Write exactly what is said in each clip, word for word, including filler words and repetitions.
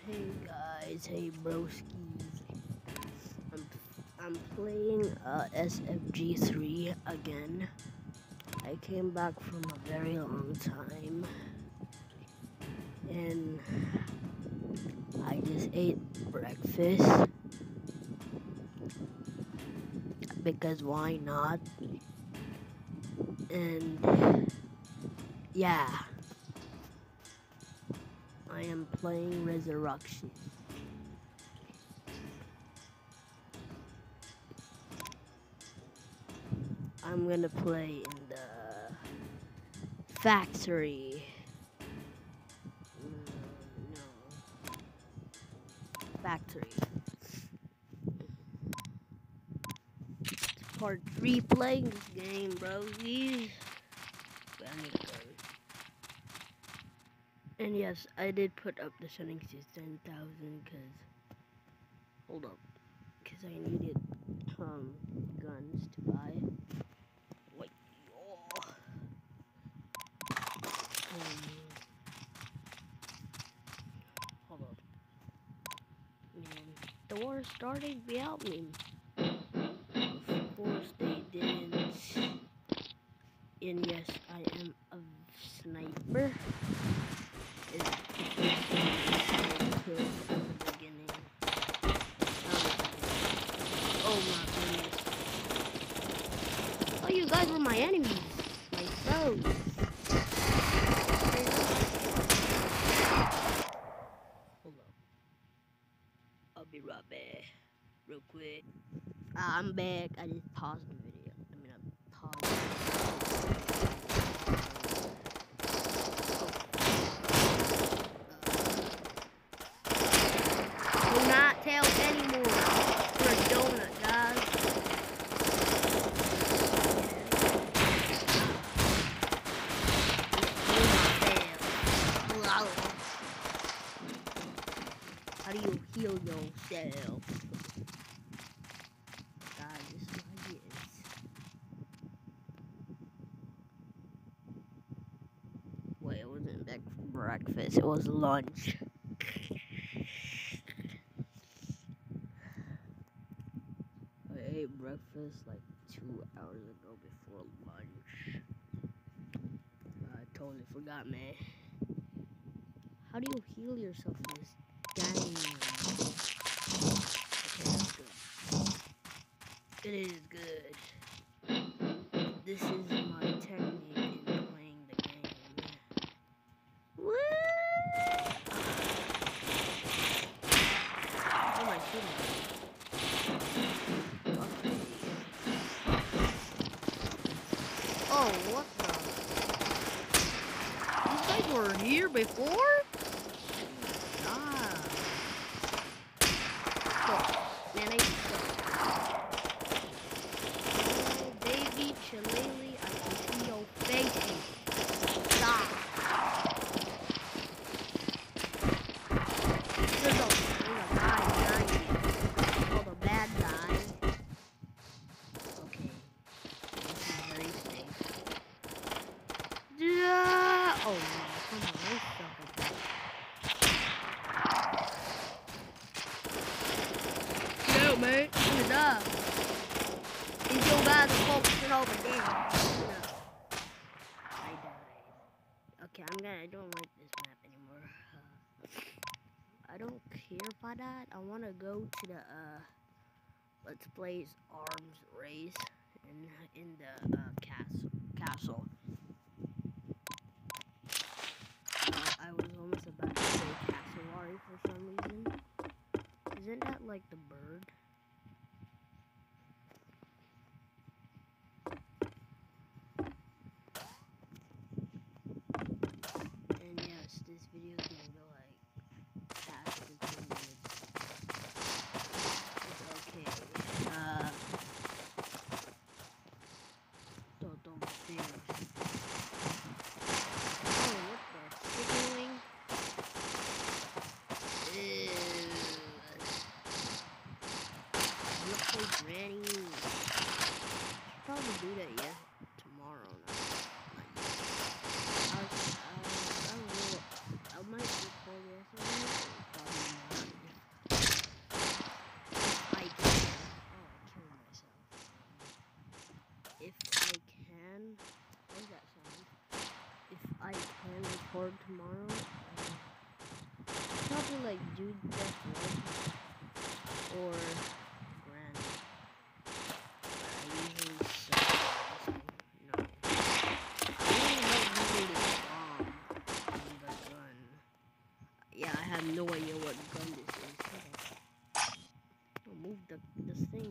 Hey guys, hey broskies. I'm I'm playing uh, S F G three again. I came back from a very long time, and I just ate breakfast because why not? And yeah, I am playing Resurrection. I'm gonna play in the factory. Mm, no, factory. Part three playing this game, bro. Jeez. But I need to go. And yes, I did put up the settings to ten thousand because, hold up, because I needed um guns to buy. Wait, oh. um, hold up, man. The war started without me. Of course they didn't. And yes, I am a sniper. It's kills at the beginning. Oh my goodness. Oh, you guys were my enemies. My foes. Hold up. I'll be right back. Real quick. Ah, I'm back. I just paused the video. I mean, I paused it. Do not tell anymore. You're a donut, guys. How do you heal yourself? God, this is my is. Wait, it wasn't back for breakfast, it was lunch. I ate breakfast like two hours ago before lunch. I totally forgot, man. How do you heal yourself in this game? Okay, that's good. It is good. This is my technique in playing the game. Woo! Oh my goodness. Oh, what the? You guys were here before? Ah. Oh, man, I oh, baby, Chilele, I can see your face. Stop. There's a, there's a guy behind you. Called a bad guy. Okay. This is very safe. Yeah. Oh, man, come on, let's stop with that. No, mate, I'm gonna die. These young guys are focusing over there. No. I died. Okay, I'm gonna, I don't like this map anymore. Uh, I don't care about that. I wanna go to the, uh, Let's Plays Arms Race in, in the, uh, castle. castle. Uh, I was almost about to say Castlewari for some reason. Isn't that like the bird? And yes, this video is gonna go like past the ten minutes. It's okay. Uh, don't don't fear. Oh, what the signaling? Ew. I'm gonna play Granny. Should probably do that, yeah. Tomorrow. I, I, I don't know. I might record yesterday. Probably not. tomorrow, probably like Dude Death One or Grand. I usually suck at this one. No. I really love using this bomb on the gun. Yeah, I have no idea what gun this is. I'll move the this thing.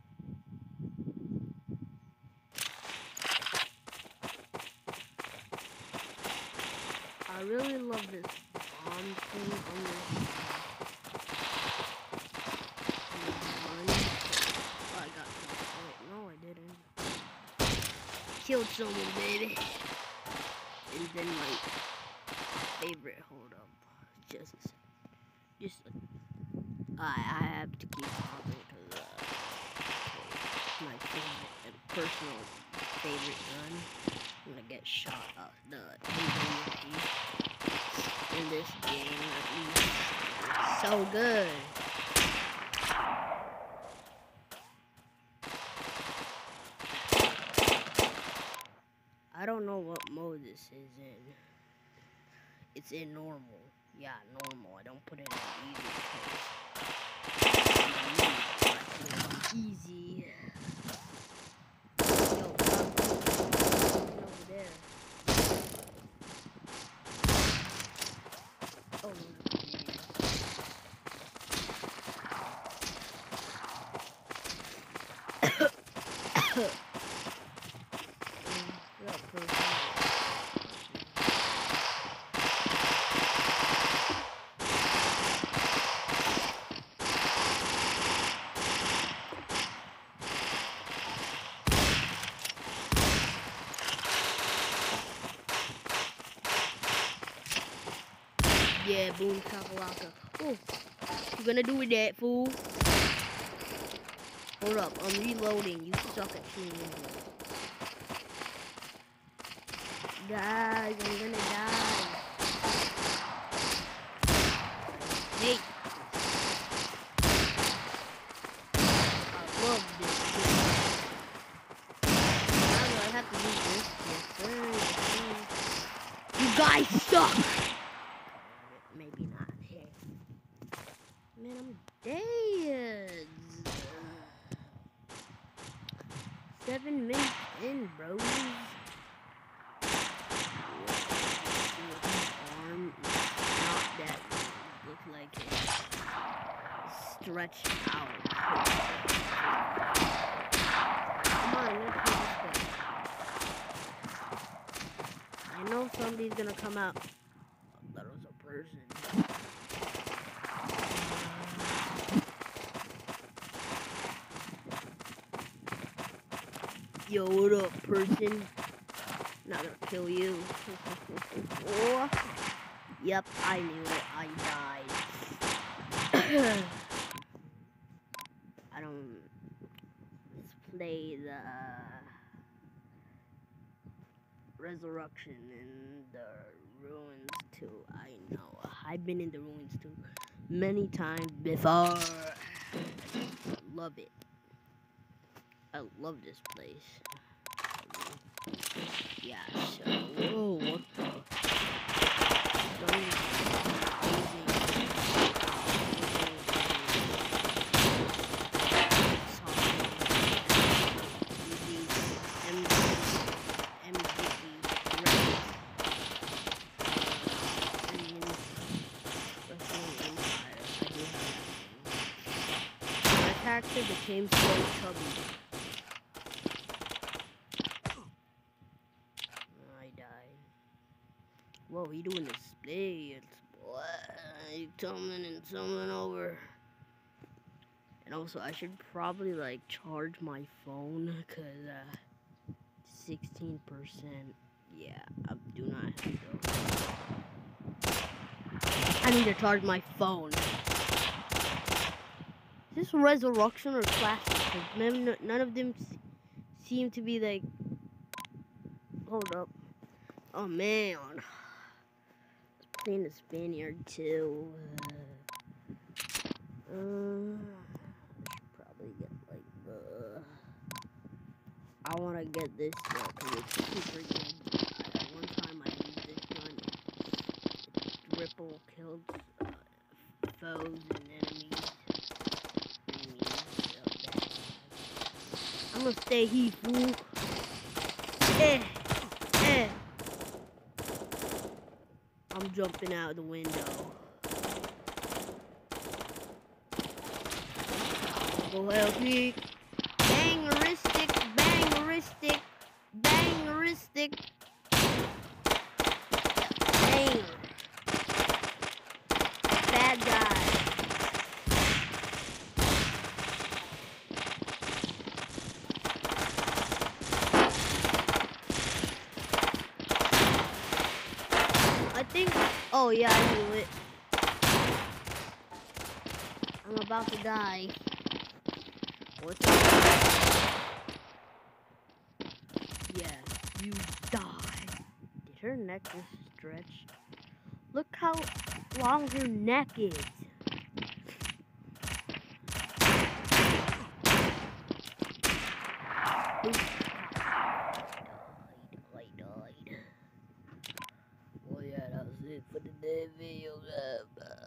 I really love this bomb thing on this. On this gun. Oh, I got some. Oh, wait, no, I didn't. Killed someone, baby. And then my favorite. Hold up, just, just. I I have to keep talking because uh, my favorite and personal favorite gun. I'm gonna get shot off the M W P in this game at least. It's so good. I don't know what mode this is in. It's in normal. Yeah, normal. I don't put it in easy because easy. Yo, over there. Oh, no, yeah, boom, shakalaka. Oh, you gonna do with that, fool? Hold up, I'm reloading. You suck at shooting. Guys, I'm gonna die. Hey. I love this game. Now I have to do this. Yes, you guys suck! Maybe not. Hey. Man, I'm dead. Seven minutes in, bros. Arm not that look like it stretched out. Come on, let's do this thing. I know somebody's gonna come out. Oh, that was a person. Yo, what up, person? Not gonna kill you. Oh. Yep, I knew it. I died. I don't. Let's play the Resurrection in the Ruins too. I know. I've been in the Ruins too many times before. Love it. I love this place. Yeah, so whoa, what the amazing. My character became so chubby. Whoa, you doing this display? It's what? You coming and coming over. And also, I should probably like charge my phone because uh, sixteen percent. Yeah, I do not have to. I need to charge my phone. Is this Resurrection or Classic? Because none, none of them seem to be like. Hold up. Oh man. Playing the Spaniard too. Uh, uh, I should probably get like the. I want to get this because it's super good. Uh, one time I used this gun. Ripple killed uh, foes and enemies. enemies so I'm gonna stay here, fool. Eh, eh. I'm jumping out the window. Go help me. Bangeristic, bangeristic, bangeristic. Banger. Bad guy. I think, oh yeah, I knew it. I'm about to die. What's up? Yeah, you die. Did her neck just stretch? Look how long her neck is. I died. Well, yeah, that was it for today's video.